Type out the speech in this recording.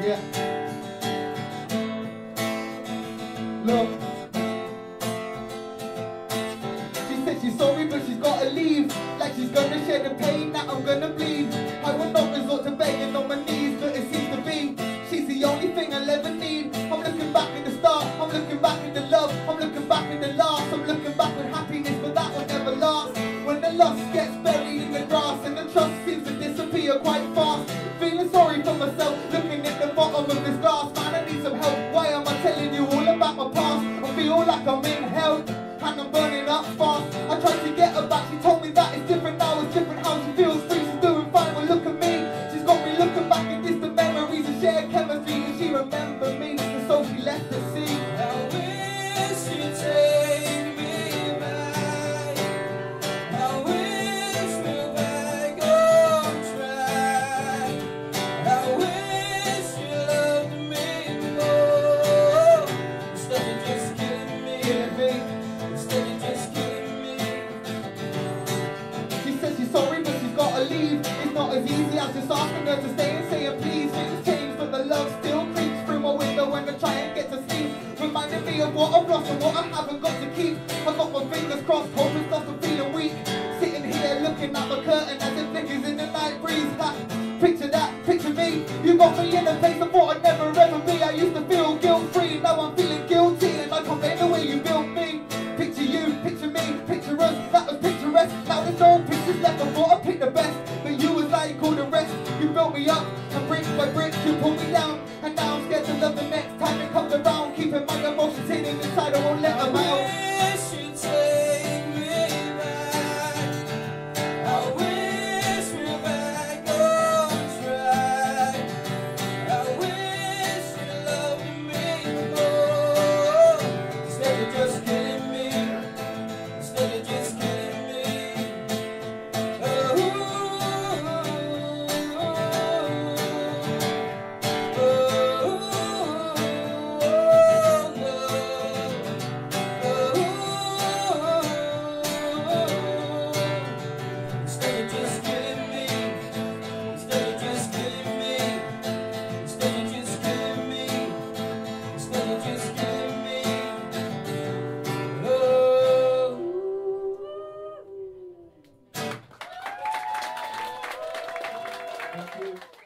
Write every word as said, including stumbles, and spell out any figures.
Yeah. Look. She said she's sorry, but she's gotta leave. Like she's gonna share the pain that I'm gonna bleed. I will not resort to begging on my knees, but it seems to be she's the only thing I'll ever need. I'm looking back at the start, I'm looking back at the love, I'm looking back at the last, I'm looking back at happiness, but that will never last. When the lust gets buried in the grass and the trust seems to disappear quite fast. Feeling sorry for myself, looking at the bottom of this glass. Man, I need some help, why am I telling you all about my past? I feel like I'm in hell, and I'm burning up fast. I tried to get her back, she told me that it's different now, it's different how she feels free, she's doing fine. Well, look at me, she's got me looking back at distant memories and shared chemistry, and she remembered me, and so she left the sea. I wish you'd take me back. I wish we're back on track. I wish you loved me more. Instead of just killing me, instead of just killing me. She says she's sorry, but she's gotta leave. It's not as easy as just asking her to stay and saying please. Things change, but the love still creeps through my window when I try and get to sleep, reminding me of what I've lost and what I haven't got to keep. I got my fingers crossed, hoping stuff I'm feeling weak. Sitting here looking at the curtain as it flickers in the night breeze. Ha, picture that, picture me. You got me in a place I thought I'd never ever be. I used to feel guilt free, now I'm feeling guilty, and I can't bear the way you built me. Picture you, picture me, picture us, that was picturesque. Now there's no pictures left, I thought I picked the best, but you was like all the rest. You built me up, and brick by brick you pulled me down, and now I'm scared to love the next time it comes around. Keeping my emotions hidden inside, I won't let them out. I wish you'd take me back. I wish we're back on track. I wish you loved me more. Instead of just killing me, instead of just killing me. Oh, oh, instead of just killing me, instead of just killing me, instead of just killing me, instead of just killing me. Oh. Thank you.